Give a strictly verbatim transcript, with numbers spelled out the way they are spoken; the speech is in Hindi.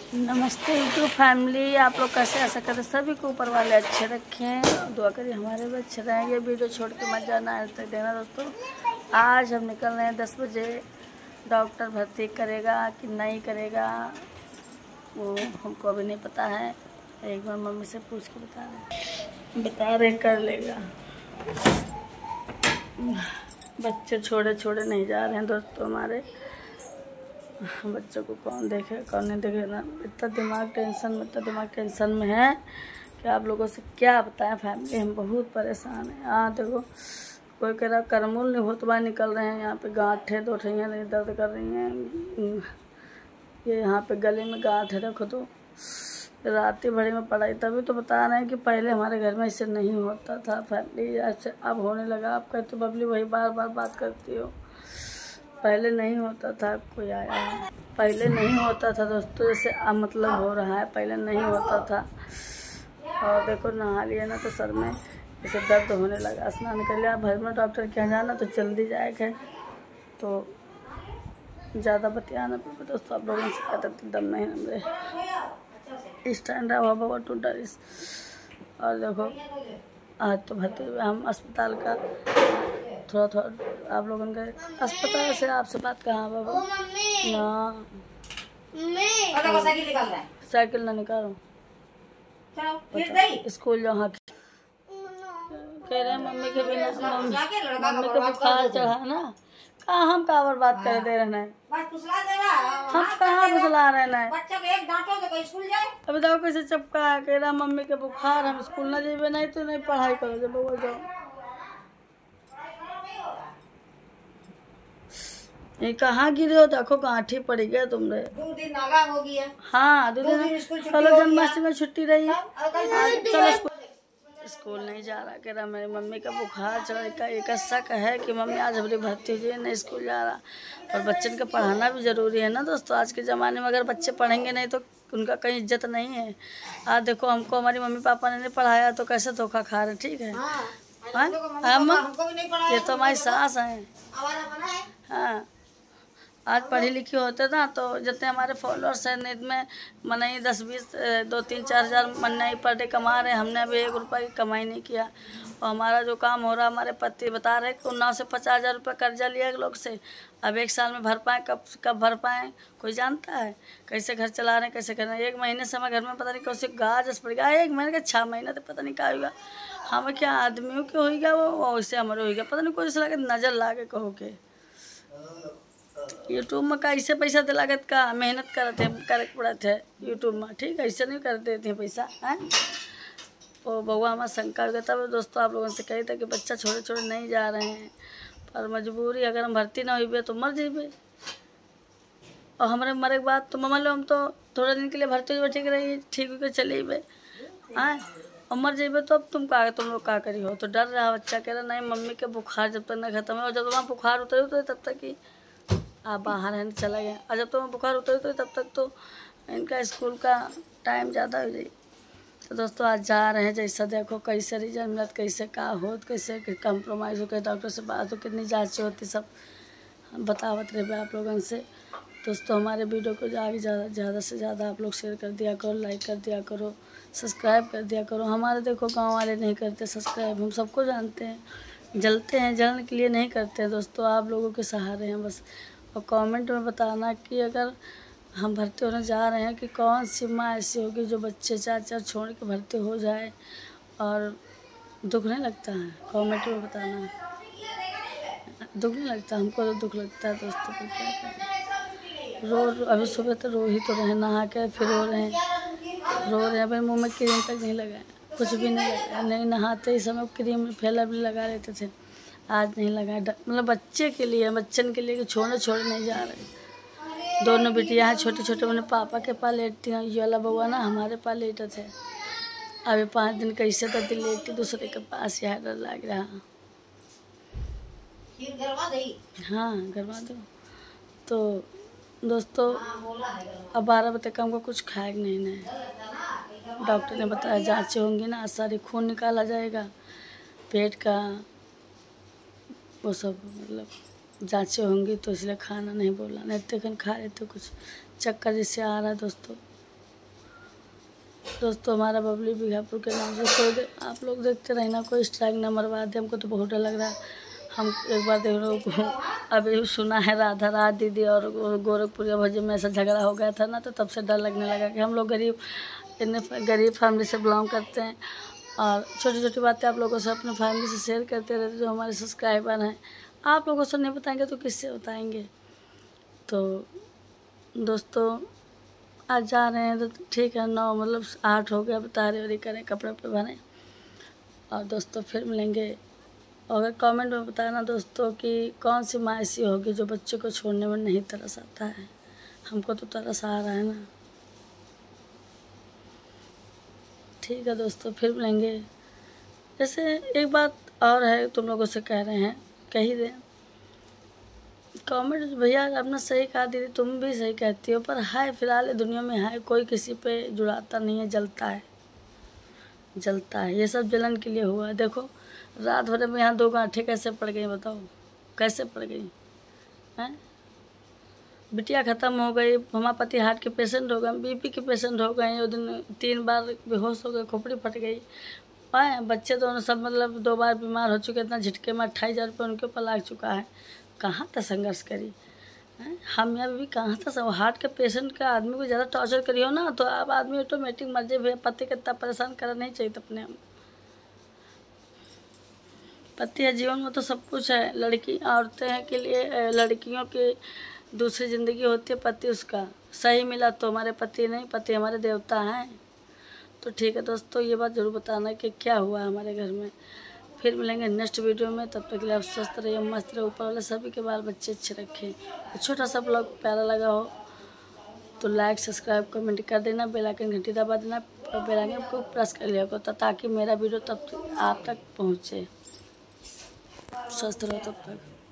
नमस्ते यूट्यूब फैमिली, आप लोग कैसे? आशा करते सभी को ऊपर वाले अच्छे रखें, दुआ करिए हमारे भी अच्छे रहेंगे। वीडियो छोड़ के मत जाना, आज तक देना दोस्तों। आज हम निकल रहे हैं दस बजे। डॉक्टर भर्ती करेगा कि नहीं करेगा वो हमको अभी नहीं पता है। एक बार मम्मी से पूछ के बता रहे बता रहे कर लेगा। बच्चे छोड़े छोड़े नहीं जा रहे हैं दोस्तों हमारे। बच्चों को कौन देखे कौन नहीं देखे ना, इतना दिमाग टेंशन में इतना दिमाग टेंशन में है कि आप लोगों से क्या बताएं। फैमिली हम बहुत परेशान हैं। हाँ देखो, कोई कह रहा करमूल नहीं होतबा निकल रहे हैं, यहाँ पे गांठें दो ठैया नहीं दर्द कर रही हैं। ये यहाँ पे गले में गांठ है, देखो तो रात ही भरी में पड़ाई। तभी तो बता रहे हैं कि पहले हमारे घर में इससे नहीं होता था फैमिली, ऐसे अब होने लगा। आप कहते बबली वही बार बार बात करती हो, पहले नहीं होता था। कोई आया है, पहले नहीं होता था दोस्तों, जैसे अब मतलब हो रहा है, पहले नहीं होता था। और देखो नहा लिया ना तो सर में जैसे दर्द होने लगा। स्नान कर लिया, भर में डॉक्टर के यहाँ जाना तो जल्दी जाएगा, तो ज़्यादा बतियाना पड़ेगा दोस्तों। आप लोगों से कहते दम नहीं हमरे स्टैंड रहा बाबा टूटा इस। और देखो आज तो भर्ती हुए हम अस्पताल का थोड़ा थोड़ा आप लोगों के अस्पताल से आपसे बात कहाँ बाबा ना साइकिल ना निकालो स्कूल जाओ। हाँ कह रहे हैं मम्मी के बिना मम्मी, मम्मी को बुखार चढ़ा ना। कहाँ हम कावर बात कर दे रहे हैं, हम कहाँ फुसला रहे हैं। अभी देखो कैसे चपका कह रहा मम्मी के बुखार, हम स्कूल ना जेबे नहीं तो नहीं पढ़ाई करो जब वो जाओ। ये कहाँ गिरे हो, देखो गांठी पड़ी गया तुमरे। दो दिन नागा हो गया। हाँ दो दिन चलो जन्माष्टमी में छुट्टी रही। चलो स्कूल नहीं जा रहा, कह रहा मेरी मम्मी का बुखार चढ़ा का एक शक है कि मम्मी आज हमारी भर्ती हुई है, नहीं स्कूल जा रहा। और बच्चन का पढ़ाना भी ज़रूरी है ना दोस्तों। आज के ज़माने में अगर बच्चे पढ़ेंगे नहीं तो उनका कहीं इज्जत नहीं है। आज देखो हमको हमारी मम्मी पापा ने नहीं पढ़ाया तो कैसे धोखा खा रहे। ठीक है हाँ हम ये तो हमारी सास हैं। हाँ आज पढ़ी लिखी होते ना तो जितने हमारे फॉलोअर्स हैं नेट में मनाई दस बीस दो तीन चार हज़ार मना ही पर डे कमा रहे हैं। हमने अभी एक रुपये की कमाई नहीं किया। और हमारा जो काम हो रहा, हमारे पति बता रहे कि उन्नाव से पचास हज़ार रुपये कर्जा लिया एक लोग से। अब एक साल में भर पाएँ, कब कब भर पाएँ कोई जानता है। कैसे घर चला रहे हैं कैसे कर रहे हैं। एक महीने से हमारे घर में पता नहीं कैसे गाज पड़ गया, एक महीने का छः महीना तो पता नहीं क्या होगा। हमें क्या आदमियों के होगा वो वैसे हमारे होगा, पता नहीं कोई लगे नज़र ला के कहो के यूट्यूब में कैसे पैसा दिलागत का मेहनत करते करे पड़ते है यूट्यूब में। ठीक है ऐसे नहीं कर देते हैं पैसा है। तो बउआ हमारा शंका हो गया। तब दोस्तों आप लोगों से कही था कि बच्चा छोड़े छोड़े नहीं जा रहे हैं, पर मजबूरी अगर हम भर्ती ना हुई तो मर जाइए। और हमारे मरे के बाद तो मान लो हम तो थोड़े दिन के लिए भर्ती हुई ठीक रही, ठीक होकर चले गए हाँ, और मर जाइए तो अब तुम का तुम लोग क्या करी हो। तो डर रहा बच्चा, कह रहा नहीं मम्मी के बुखार जब तक नहीं खत्म है। और जब वहाँ बुखार उतरे तो तब तक ही आप बाहर है चला गया। और जब तो मैं बुखार उतरी तो तब तक तो इनका स्कूल का टाइम ज़्यादा हो जाए। तो दोस्तों आज जा रहे हैं, जैसा देखो कैसे रिजल्ट मिलत, कैसे का हो, कैसे कंप्रोमाइज़ हो, डॉक्टर से बात हो, कितनी जाँच होती सब बतावत रहे आप लोगों से। दोस्तों हमारे वीडियो को आगे ज़्यादा ज़्यादा से ज़्यादा आप लोग शेयर कर दिया करो, लाइक कर दिया करो, सब्सक्राइब कर दिया करो। हमारे देखो गाँव वाले नहीं करते सब्सक्राइब, हम सबको जानते हैं, जलते हैं, जलने के लिए नहीं करते हैं दोस्तों। आप लोगों के सहारे हैं बस। और कमेंट में बताना कि अगर हम भर्ती होने जा रहे हैं कि कौन सी माँ ऐसी होगी जो बच्चे चार चार छोड़ के भर्ती हो जाए और दुख नहीं लगता है। कमेंट में बताना, दुख नहीं लगता, हमको तो दुख लगता है दोस्तों। को क्या करें, रो अभी सुबह तो रो ही तो रहे, नहा के फिर रो रहे हैं रो रहे हैं। भाई मुँह में क्रीम तक नहीं लगाए, कुछ भी नहीं लगाया, नहीं नहाते ही समय क्रीम फैला भी लगा लेते थे, आज नहीं लगा। मतलब बच्चे के लिए बच्चन के लिए कि छोड़े छोड़े नहीं जा रहे। दोनों बेटियाँ हैं छोटे छोटे, मैंने पापा के पास लेटती हैं। ये वाला बउआ ना हमारे पास लेटे थे। अभी पाँच दिन कैसे तो दिल लेटती दूसरे के पास, यहाँ डर लग रहा। हाँ गरबा दो। तो दोस्तों अब बारह बजे तक हमको कुछ खाएगा नहीं ना। डॉक्टर ने बताया जाँचें होंगी ना, सारी खून निकाला जाएगा पेट का, वो सब मतलब जांचें होंगी तो इसलिए खाना नहीं बोला, नहीं तो खा रहे तो कुछ चक्कर जैसे आ रहा है दोस्तों। दोस्तों हमारा बबली बीघापुर के नाम से कोई दे, आप लोग देखते रहे ना, कोई स्ट्राइक ना मरवा दे, हमको तो बहुत डर लग रहा है। हम एक बार देख रहे हो अभी सुना है राधा रात दीदी और गोरखपुरिया भजी में ऐसा झगड़ा हो गया था ना, तो तब से डर लगने लगा कि हम लोग गरीब इतने गरीब फैमिली से बिलोंग करते हैं और छोटी छोटी बातें आप लोगों से अपने फैमिली से शेयर करते रहते, जो हमारे सब्सक्राइबर हैं। आप लोगों से नहीं बताएंगे तो किससे बताएंगे। तो दोस्तों आज जा रहे हैं तो ठीक है, नौ मतलब आठ हो गया, तारी वारी करें, कपड़े पे बने और दोस्तों फिर मिलेंगे। और अगर कमेंट में बताना दोस्तों कि कौन सी माँ ऐसी होगी जो बच्चे को छोड़ने में नहीं तरस आता है। हमको तो तरस आ रहा है ना। ठीक है दोस्तों फिर मिलेंगे। जैसे एक बात और है, तुम लोगों से कह रहे हैं, कह ही दें कमेंट। भैया आपने सही कहा दीदी, तुम भी सही कहती हो, पर है फिलहाल दुनिया में है कोई किसी पे जुड़ाता नहीं है, जलता है जलता है। ये सब जलन के लिए हुआ है। देखो रात भर में यहाँ दो गांठें कैसे पड़ गई, बताओ कैसे पड़ गई हैं। बिटिया ख़त्म हो गई, हमारा पति हार्ट के पेशेंट हो गए, बीपी के पेशेंट हो गए, उस दिन तीन बार बेहोश हो गए, खोपड़ी फट गई। आए बच्चे तो सब मतलब दो बार बीमार हो चुके, इतना झटके में अट्ठाईस हज़ार रुपये उनके ऊपर लाग चुका है। कहाँ तक संघर्ष करी हैं हम यहाँ भी, कहाँ तक सब हार्ट के पेशेंट का आदमी को ज़्यादा टॉर्चर करियो ना तो अब आदमी ऑटोमेटिक मर जाए। भैया पति को इतना परेशान करना नहीं चाहिए अपने हम। पति है जीवन में तो सब कुछ है। लड़की औरतें हैं के लिए, लड़कियों की दूसरी ज़िंदगी होती है, पति उसका सही मिला तो हमारे पति नहीं, पति हमारे देवता हैं। तो ठीक है दोस्तों, ये बात ज़रूर बताना कि क्या हुआ हमारे घर में। फिर मिलेंगे नेक्स्ट वीडियो में, तब तक के लिए आप स्वस्थ रहिए, मस्त रहिए, ऊपर वाले सभी के बाल बच्चे अच्छे रखें। छोटा सा ब्लॉग प्यारा लगा हो तो लाइक सब्सक्राइब कमेंट कर देना, बेल आइकन घंटी दबा देना, बेल आइकन को प्रेस कर लिया करो ताकि मेरा वीडियो तब आप तक पहुँचे। स्वस्थ रहो तब तक।